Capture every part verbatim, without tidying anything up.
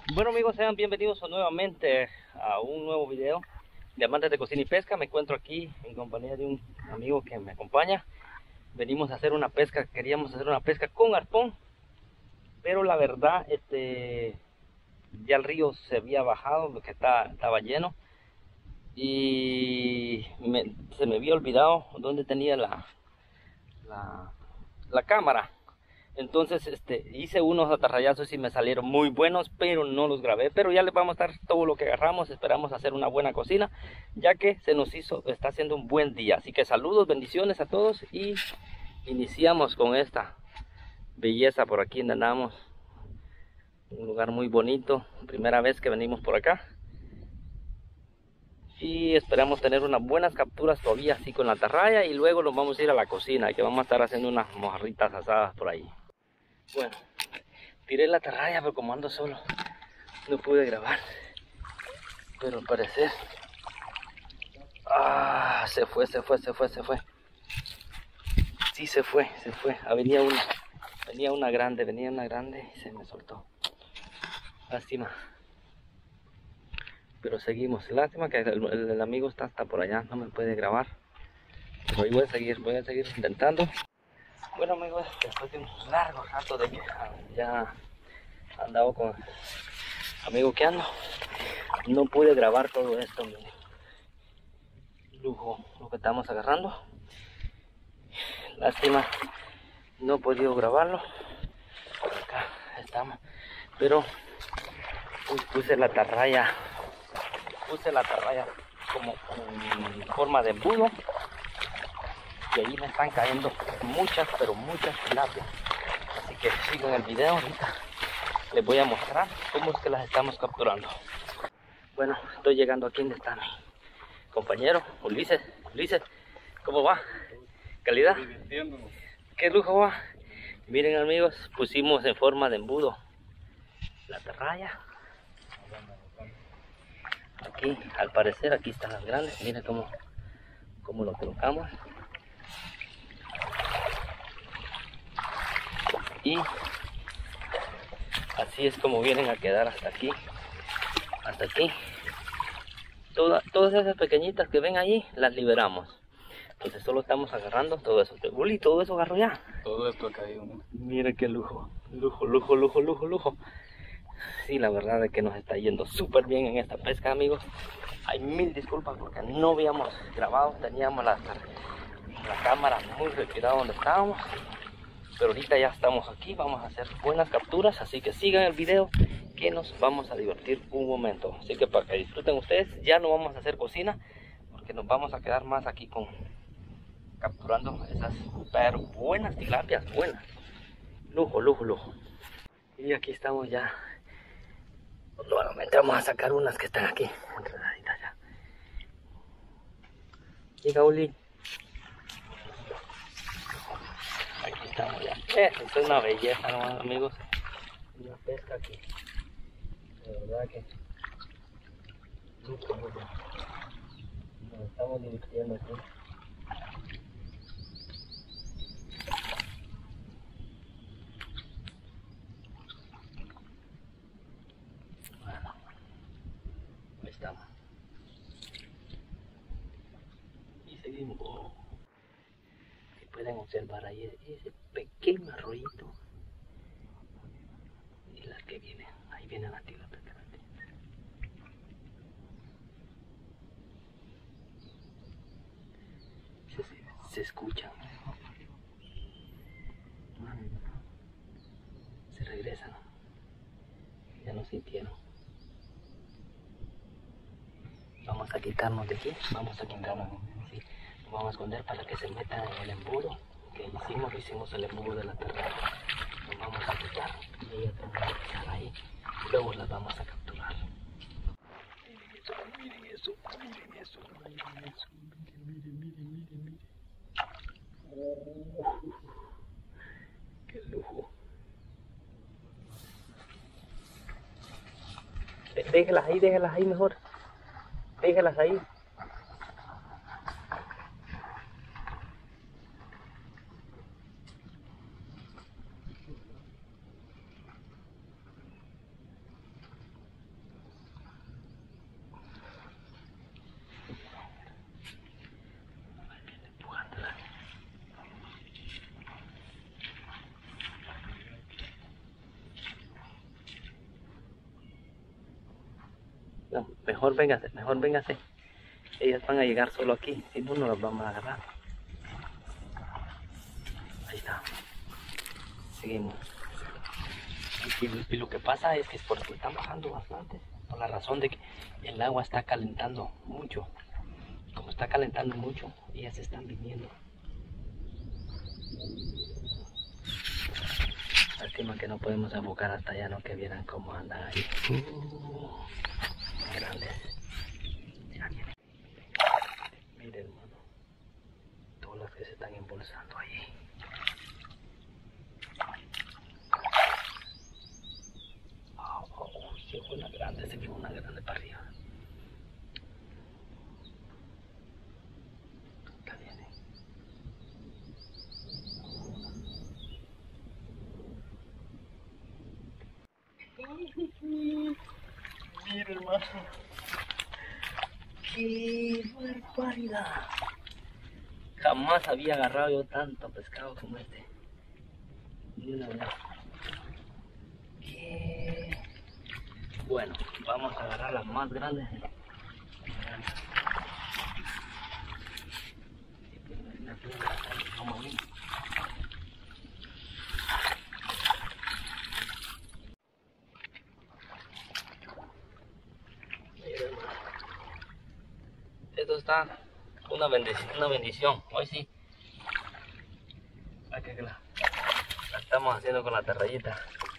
Bueno amigos, sean bienvenidos nuevamente a un nuevo video de Amantes de Cocina y Pesca. Me encuentro aquí en compañía de un amigo que me acompaña. Venimos a hacer una pesca, queríamos hacer una pesca con arpón, pero la verdad, este, ya el río se había bajado, porque está, estaba lleno, y me, se me había olvidado dónde tenía la, la, la cámara. Entonces este, hice unos atarrayazos y me salieron muy buenos, pero no los grabé. Pero ya les vamos a dar todo lo que agarramos. Esperamos hacer una buena cocina, ya que se nos hizo, está haciendo un buen día. Así que saludos, bendiciones a todos y iniciamos con esta belleza por aquí donde andamos. Un lugar muy bonito, primera vez que venimos por acá. Y esperamos tener unas buenas capturas todavía así con la atarraya, y luego nos vamos a ir a la cocina, que vamos a estar haciendo unas mojarritas asadas por ahí. Bueno, tiré la atarraya, pero como ando solo no pude grabar, pero al parecer ah, se fue, se fue, se fue, se fue. Sí, se fue, se fue. Ah, venía una, venía una grande, venía una grande y se me soltó. Lástima. Pero seguimos. Lástima que el, el, el amigo está hasta por allá, no me puede grabar. Pero ahí voy a seguir, voy a seguir intentando. Bueno amigos, después de un largo rato de que ya andaba con el amigo que ando, no pude grabar todo esto, miren. Lujo lo que estamos agarrando. Lástima, no he podido grabarlo. Por acá estamos, pero pues, puse la atarraya, puse la atarraya como en forma de embudo, y ahí me están cayendo muchas, pero muchas tilapias. Así que sigan el video, ahorita les voy a mostrar cómo es que las estamos capturando. Bueno, estoy llegando aquí donde está mi compañero Ulises. Ulises, ¿cómo va? ¿Calidad? ¿Qué lujo va? Miren amigos, pusimos en forma de embudo la atarraya. Aquí, al parecer, aquí están las grandes. Miren cómo, cómo lo colocamos. Y así es como vienen a quedar hasta aquí. Hasta aquí. Toda, todas esas pequeñitas que ven ahí, las liberamos. Entonces solo estamos agarrando todo eso. Uli, todo eso agarro ya. Todo esto ha caído, ¿no? Miren qué lujo. Lujo, lujo, lujo, lujo, lujo. Sí, la verdad es que nos está yendo súper bien en esta pesca, amigos. Hay mil disculpas porque no habíamos grabado, teníamos la, la cámara muy retirada donde estábamos, pero ahorita ya estamos aquí, vamos a hacer buenas capturas, así que sigan el video, que nos vamos a divertir un momento. Así que para que disfruten ustedes, ya no vamos a hacer cocina, porque nos vamos a quedar más aquí con capturando esas pero buenas tilapias, buenas. Lujo, lujo, lujo. Y aquí estamos ya. Nuevamente vamos a sacar unas que están aquí enredaditas ya. Llega Uli. Aquí estamos ya. Esto es una belleza, ¿no, amigos? Una pesca aquí. De verdad que lujo, lujo. Nos estamos divirtiendo aquí. Bueno, ahí estamos. Y seguimos. Oh. Si pueden observar ahí ese pequeño arroyito. Y las que vienen, ahí vienen las tilapias. Se, se, se escuchan. Se regresan. Ya no sintieron. Vamos a quitarnos de aquí. Vamos a quitarnos. Sí. Nos vamos a esconder para que se metan en el embudo que hicimos. Hicimos el embudo de la atarraya. Nos vamos a quitar. Y ellas tendrán que estar ahí. Luego las vamos a capturar. Miren eso, miren eso, miren eso, miren, miren, miren, miren, miren. Uh, ¡qué lujo! Déjelas ahí, déjelas ahí mejor. Déjelas ahí. No, mejor véngase, mejor véngase. Ellas van a llegar solo aquí, si no, no las vamos a agarrar. Ahí está. Seguimos. Y, y lo que pasa es que es porque están bajando bastante, por la razón de que el agua está calentando mucho. Como está calentando mucho, ellas están viniendo. Lástima que no podemos enfocar hasta allá, no que vieran cómo andan ahí. Uh, grandes. Ya vienen. Miren, hermano, todas las que se están embolsando ahí. Oh, oh, oh, se fue una grande, se fue una grande para arriba. Acá viene. Mira, hermano. ¡Qué barbaridad! Jamás había agarrado yo tanto pescado como este. Ni una vez. ¡Qué! Bueno, vamos a agarrar las más grandes. Esto está una bendición, una bendición. Hoy sí. Aquí que la, la estamos haciendo con la terrayita.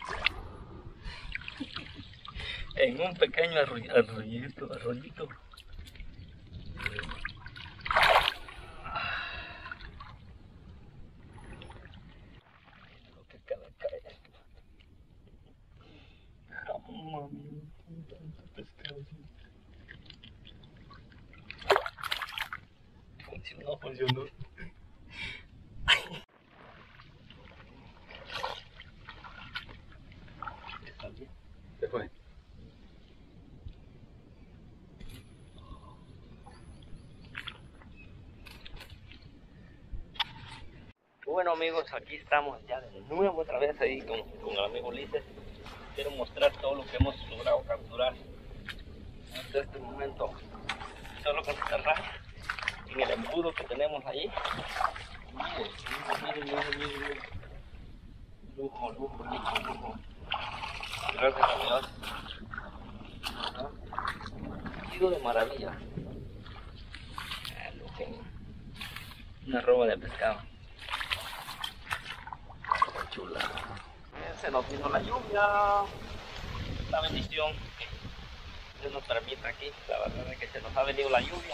En un pequeño arroy, arroyito, arroyito. Lo que cada cae. Jamás tanto pescado. Funcionó, funcionó. Está bien. Se fue. Bueno amigos, aquí estamos ya de nuevo otra vez ahí con, con el amigo Ulises. Quiero mostrar todo lo que hemos logrado capturar hasta este momento. Solo con esta raya en el embudo que tenemos ahí. Miren, miren, miren, miren. Lujo, lujo, lujo, lujo. Gracias a Dios. Ha sido de maravilla. Una roba de pescado. Chula. Se nos vino la lluvia. La bendición que Dios nos permite aquí. La verdad es que se nos ha venido la lluvia.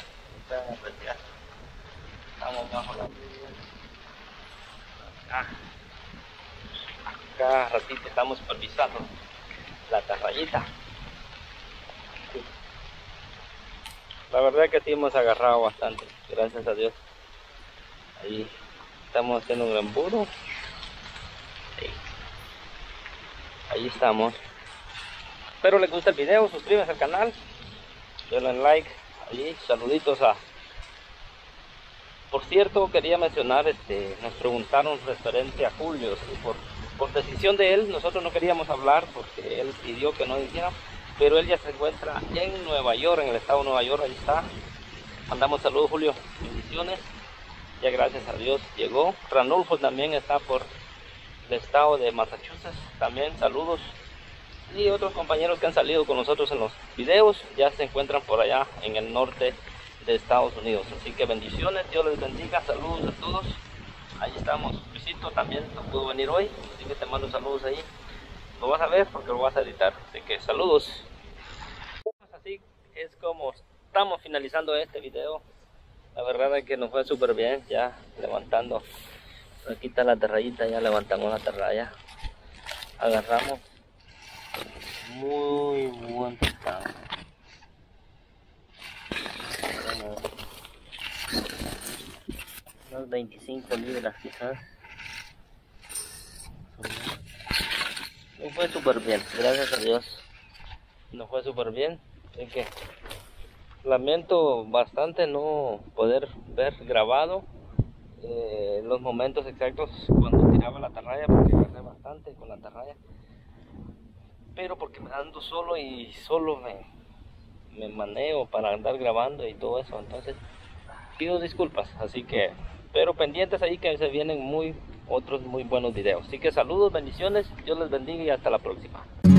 Estamos bajo la lluvia. Ah. Cada ratito estamos supervisando la tarrayita. Sí. La verdad es que sí hemos agarrado bastante, gracias a Dios. Ahí estamos haciendo un gran burro. Sí. Ahí estamos. Espero les guste el video, suscríbanse al canal, denle like. Ahí, saluditos a... Por cierto, quería mencionar, este, nos preguntaron referente a Julio, ¿sí? por, por decisión de él, nosotros no queríamos hablar porque él pidió que no hiciera, pero él ya se encuentra en Nueva York, en el estado de Nueva York, ahí está. Mandamos saludos, Julio, bendiciones, ya gracias a Dios llegó. Ranulfo también está por el estado de Massachusetts, también saludos. Y otros compañeros que han salido con nosotros en los videos ya se encuentran por allá en el norte de Estados Unidos. Así que bendiciones, Dios les bendiga, saludos a todos. Ahí estamos. Luisito también no pudo venir hoy, así que te mando saludos ahí. Lo vas a ver porque lo vas a editar, así que saludos. Así es como estamos finalizando este video. La verdad es que nos fue súper bien, ya levantando. Aquí está la terrayita, ya levantamos la terraya. Agarramos muy buen pescado. Unas veinticinco libras quizás. Nos fue súper bien, gracias a Dios. Nos fue súper bien. Así que lamento bastante no poder ver grabado eh, los momentos exactos cuando tiraba la atarraya, porque agarré bastante con la atarraya. Pero porque me ando solo y solo me, me manejo para andar grabando y todo eso, entonces pido disculpas, así que, pero pendientes ahí que se vienen muy, otros muy buenos videos. Así que saludos, bendiciones, Dios les bendiga y hasta la próxima.